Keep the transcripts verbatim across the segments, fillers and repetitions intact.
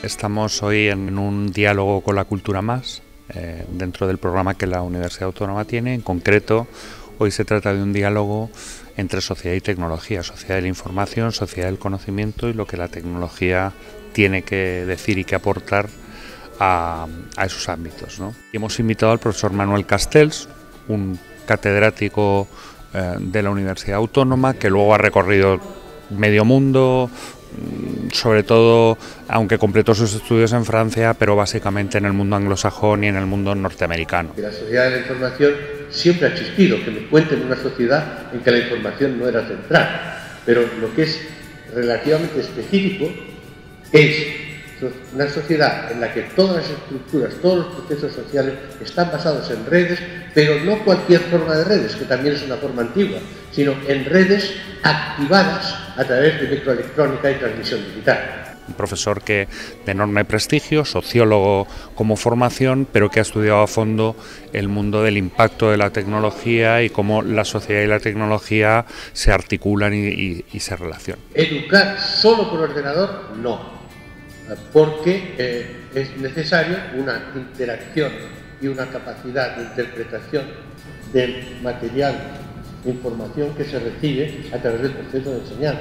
Estamos hoy en un diálogo con la cultura más, eh, dentro del programa que la Universidad Autónoma tiene. En concreto, hoy se trata de un diálogo entre sociedad y tecnología, sociedad de la información, sociedad del conocimiento y lo que la tecnología tiene que decir y que aportar a, a esos ámbitos, ¿no? Y hemos invitado al profesor Manuel Castells, un catedrático eh, de la Universidad Autónoma que luego ha recorrido medio mundo, sobre todo, aunque completó sus estudios en Francia, pero básicamente en el mundo anglosajón y en el mundo norteamericano. La sociedad de la información siempre ha existido, que me cuenten una sociedad en que la información no era central, pero lo que es relativamente específico es una sociedad en la que todas las estructuras, todos los procesos sociales están basados en redes, pero no cualquier forma de redes, que también es una forma antigua, sino en redes activadas a través de microelectrónica y transmisión digital. Un profesor que de enorme prestigio, sociólogo como formación, pero que ha estudiado a fondo el mundo del impacto de la tecnología y cómo la sociedad y la tecnología se articulan y, y, y se relacionan. Educar solo por ordenador, no. Porque eh, es necesario una interacción y una capacidad de interpretación del material de información que se recibe a través del proceso de enseñanza.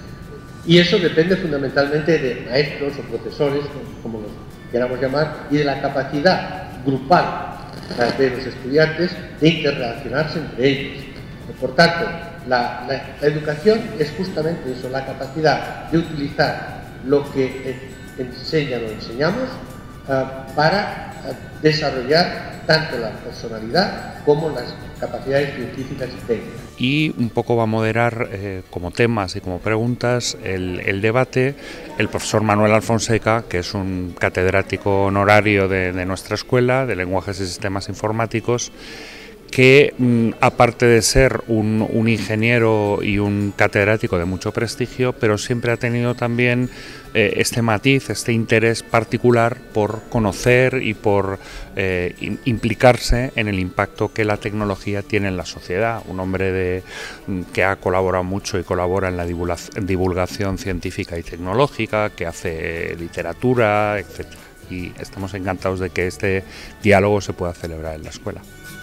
Y eso depende fundamentalmente de maestros o profesores, como los queramos llamar, y de la capacidad grupal de los estudiantes de interrelacionarse entre ellos. Por tanto, la, la, la educación es justamente eso, la capacidad de utilizar lo que eh, enseñan o enseñamos uh, para uh, desarrollar tanto la personalidad como las capacidades científicas y técnicas. Y un poco va a moderar eh, como temas y como preguntas el, el debate el profesor Manuel Alfonseca, que es un catedrático honorario de, de nuestra escuela de lenguajes y sistemas informáticos, que mm, aparte de ser un, un ingeniero y un catedrático de mucho prestigio, pero siempre ha tenido también eh, este matiz, este interés particular por conocer y por eh, implicarse en el impacto que la tecnología tiene en la sociedad. Un hombre de, que ha colaborado mucho y colabora en la divulgación científica y tecnológica, que hace literatura, etcétera. Y estamos encantados de que este diálogo se pueda celebrar en la escuela.